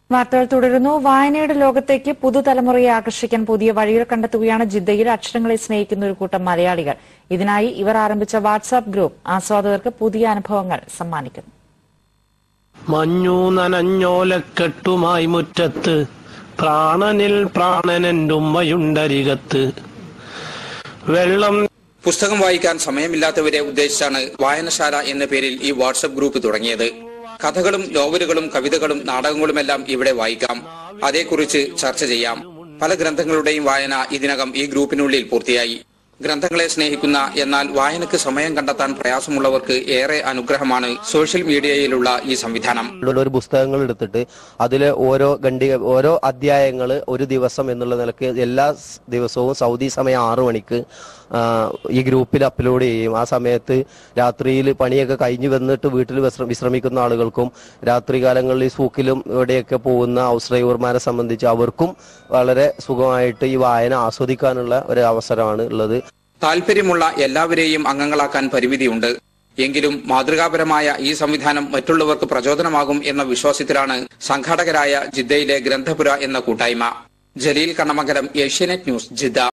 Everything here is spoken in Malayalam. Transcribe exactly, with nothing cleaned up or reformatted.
വാർത്തകൾ തുടരുന്നു. വായനയുടെ ലോകത്തേക്ക് പുതുതലമുറയെ ആകർഷിക്കാൻ പുതിയ വഴികൾ കണ്ടെത്തുകയാണ് ജിദ്ദയിൽ അക്ഷരങ്ങളെ സ്നേഹിക്കുന്ന ഒരു കൂട്ടം മലയാളികൾ. ഇതിനായി ഇവർ ആരംഭിച്ച വാട്സ്ആപ്പ് ഗ്രൂപ്പ് ആസ്വാദകർക്ക് പുതിയ അനുഭവങ്ങൾ സമ്മാനിക്കുന്നു. മഞ്ഞു നനഞ്ഞോലക്കെട്ടുമായി മുറ്റത്ത് പ്രാണനിൽ പ്രാണനെന്റുമ്മയുണ്ടരികത്ത് വെള്ളം. പുസ്തകം വായിക്കാൻ സമയമില്ലാത്തവരെ ഉദ്ദേശിച്ചാണ് വായനശാല എന്ന പേരിൽ ഈ വാട്സ്ആപ്പ് ഗ്രൂപ്പ് തുടങ്ങിയത്. കഥകളും നോവലുകളും കവിതകളും നാടകങ്ങളുമെല്ലാം ഇവിടെ വായിക്കാം. അതേക്കുറിച്ച് ചർച്ച ചെയ്യാം. പല ഗ്രന്ഥങ്ങളുടെയും വായന ഇതിനകം ഈ ഗ്രൂപ്പിനുള്ളിൽ പൂർത്തിയായി. ഗ്രന്ഥങ്ങളെ സ്നേഹിക്കുന്ന എന്നാൽ വായനക്ക് സമയം കണ്ടെത്താൻ പ്രയാസമുള്ളവർക്ക് ഏറെ അനുഗ്രഹമാണ് സോഷ്യൽ മീഡിയയിലുള്ള ഈ സംവിധാനം. ഒരു പുസ്തകങ്ങൾ എടുത്തിട്ട് അതിലെ ഓരോ ഖണ്ഡിക ഓരോ അധ്യായങ്ങൾ ഒരു ദിവസം എന്നുള്ള നിലക്ക് എല്ലാ ദിവസവും സൗദി സമയം ആറു മണിക്ക് ഈ ഗ്രൂപ്പിൽ അപ്ലോഡ് ചെയ്യും. ആ സമയത്ത് രാത്രിയിൽ പണിയൊക്കെ കഴിഞ്ഞു വന്നിട്ട് വീട്ടിൽ വിശ്രമിക്കുന്ന ആളുകൾക്കും രാത്രി കാലങ്ങളിൽ സൂക്കിലും ഇവിടെയൊക്കെ പോകുന്ന ഹൗസ് ഡ്രൈവർമാരെ സംബന്ധിച്ച് അവർക്കും വളരെ സുഖമായിട്ട് ഈ വായന ആസ്വദിക്കാനുള്ള ഒരു അവസരമാണ് ഉള്ളത്. താല്പര്യമുള്ള എല്ലാവരെയും അംഗങ്ങളാക്കാൻ പരിമിതിയുണ്ട്. എങ്കിലും മാതൃകാപരമായ ഈ സംവിധാനം മറ്റുള്ളവർക്ക് പ്രചോദനമാകും എന്ന വിശ്വാസത്തിലാണ് സംഘാടകരായ ജിദ്ദയിലെ ഗ്രന്ഥപുര എന്ന കൂട്ടായ്മ. Jaleel Kannamangalam, Asianet news, Jeddah.